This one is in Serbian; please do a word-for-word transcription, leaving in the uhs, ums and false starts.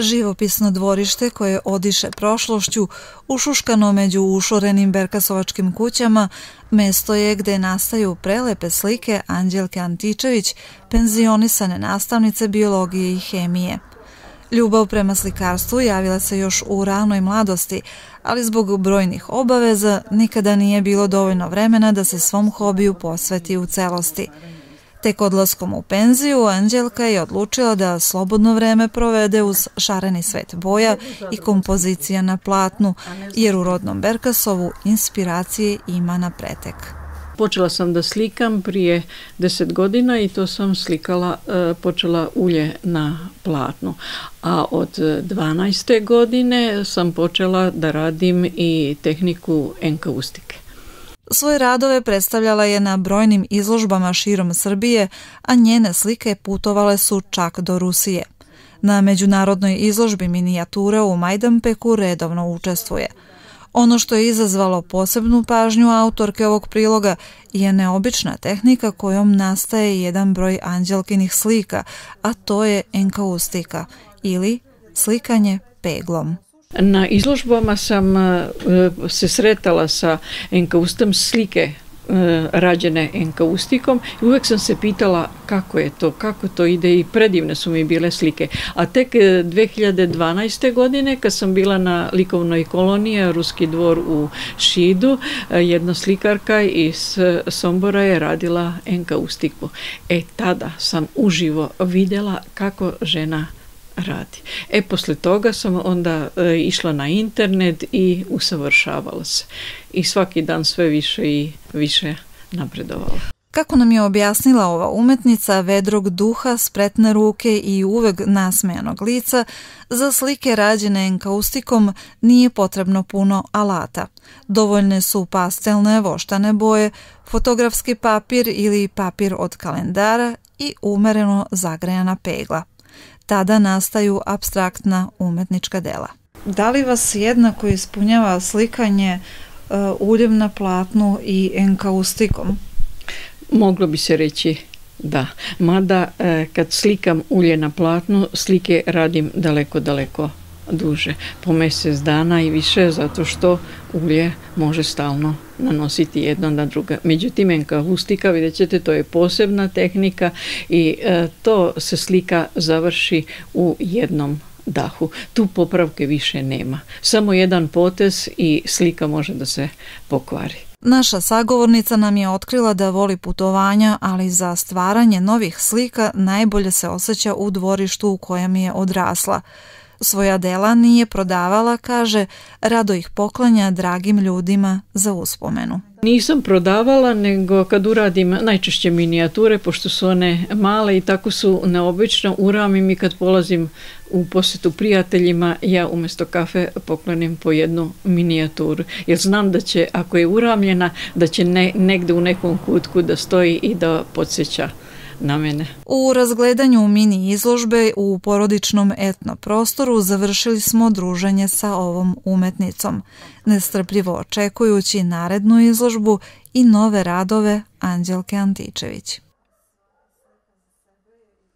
Živopisno dvorište koje odiše prošlošću, ušuškano među ušorenim berkasovačkim kućama, mesto je gde nastaju prelepe slike Anđelke Antičević, penzionisane nastavnice biologije i hemije. Ljubav prema slikarstvu javila se još u ranoj mladosti, ali zbog brojnih obaveza nikada nije bilo dovoljno vremena da se svom hobiju posveti u celosti. Tek odlaskom u penziju, Anđelka je odlučila da slobodno vreme provede uz šareni svet boja i kompozicija na platnu, jer u rodnom Berkasovu inspiracije ima na pretek. Počela sam da slikam prije deset godina i to sam slikala, počela ulje na platnu. A od dvanaeste godine sam počela da radim i tehniku enkaustike. Svoje radove predstavljala je na brojnim izložbama širom Srbije, a njene slike putovale su čak do Rusije. Na međunarodnoj izložbi minijatura u Majdanpeku redovno učestvuje. Ono što je izazvalo posebnu pažnju autorke ovog priloga je neobična tehnika kojom nastaje jedan broj Anđelkinih slika, a to je enkaustika ili slikanje peglom. Na izložbama sam se sretala sa enkaustom, slike rađene enkaustikom i uvek sam se pitala kako je to, kako to ide i predivne su mi bile slike. A tek dve hiljade dvanaeste. godine kad sam bila na likovnoj koloniji Ruski dvor u Šidu, jedna slikarka iz Sombora je radila enkaustiku. E tada sam uživo vidjela kako žena radi. E, posle toga sam onda e, išla na internet i usavršavala se. I svaki dan sve više i više napredovala. Kako nam je objasnila ova umetnica vedrog duha, spretne ruke i uvek nasmejanog lica, za slike rađene enkaustikom nije potrebno puno alata. Dovoljne su pastelne voštane boje, fotografski papir ili papir od kalendara i umereno zagrejana pegla. Tada nastaju apstraktna umetnička dela. Da li vas jednako ispunjava slikanje uh, uljem na platnu i enkaustikom? Moglo bi se reći da. Mada eh, kad slikam ulje na platnu, slike radim daleko, daleko duže. Po mjesec dana i više, zato što ulje može stalno nanositi jedno na druga. Međutim, enkaustika, vidjet ćete, to je posebna tehnika i e, to se slika završi u jednom dahu. Tu popravke više nema. Samo jedan potez i slika može da se pokvari. Naša sagovornica nam je otkrila da voli putovanja, ali za stvaranje novih slika najbolje se osjeća u dvorištu u kojem je odrasla. Svoja dela nije prodavala, kaže, rado ih poklanja dragim ljudima za uspomenu. Nisam prodavala, nego kad uradim najčešće minijature, pošto su one male i tako su neobično, uramim i kad polazim u posjetu prijateljima, ja umjesto kafe poklonim po jednu minijaturu. Jer znam da će, ako je uramljena, da će ne, negde u nekom kutku da stoji i da podsjeća na mene. U razgledanju mini izložbe u porodičnom etno prostoru završili smo druženje sa ovom umetnicom, nestrpljivo očekujući narednu izložbu i nove radove Anđelke Antičević.